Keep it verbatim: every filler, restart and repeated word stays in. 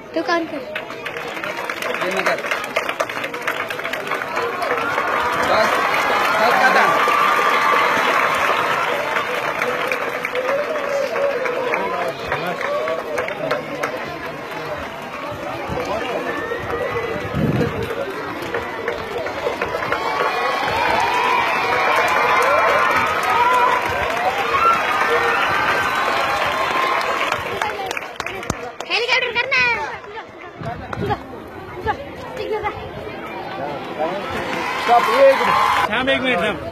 दुकान पे बस हल्का दान हेलीकॉप्टर करना है। स्टॉप एक मिनट एक मिनट